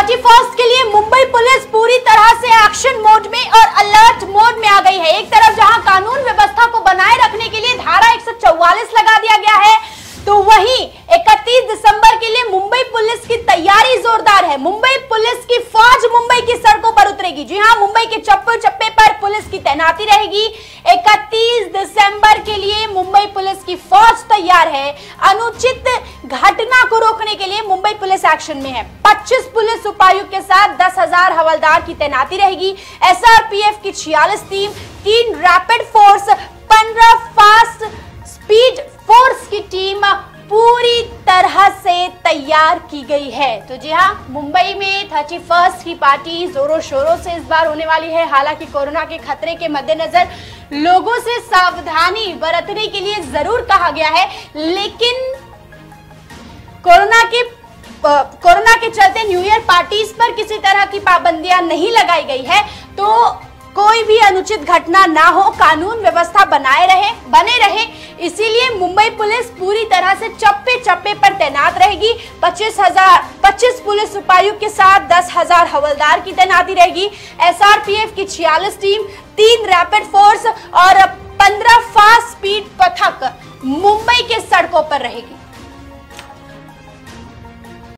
31 के लिए मुंबई पुलिस पूरी तरह से एक्शन मोड में और अलर्ट मोड में आ गई है। एक तरफ जहां कानून व्यवस्था को बनाए रखने के लिए धारा 144 लगा दिया गया है, तो वहीं 31 दिसंबर के लिए मुंबई पुलिस की तैयारी जोरदार है। मुंबई पुलिस की फौज मुंबई की सड़कों पर उतरेगी। जी हां, मुंबई के चप्पे चप्पे पर पुलिस की तैनाती रहेगी। 31 दिसंबर के लिए मुंबई पुलिस की फौज तैयार है। अनुचित घटना को रोकने के लिए मुंबई पुलिस एक्शन में है। 25 पुलिस उपायुक्त के साथ 10,000 हवलदार की तैनाती रहेगी। एसआरपीएफ की 46 टीम, 3 rapid force, 15 fast speed force की टीम पूरी तरह से तैयार की गई है। तो जी हाँ, मुंबई में 31 की पार्टी जोरों शोरों से इस बार होने वाली है। हालांकि कोरोना के खतरे के मद्देनजर लोगों से सावधानी बरतने के लिए जरूर कहा गया है, लेकिन कोरोना के चलते न्यू ईयर पार्टीज पर किसी तरह की पाबंदियां नहीं लगाई गई है, तो कोई भी अनुचित घटना ना हो, कानून व्यवस्था बने रहे, इसीलिए मुंबई पुलिस पूरी तरह से चप्पे चप्पे पर तैनात रहेगी। 25 पुलिस उपायुक्त के साथ 10,000 हवलदार की तैनाती रहेगी। एसआरपीएफ की 46 टीम, 3 रैपिड फोर्स और 15 फास्ट स्पीड पथक मुंबई के सड़कों पर रहेगी।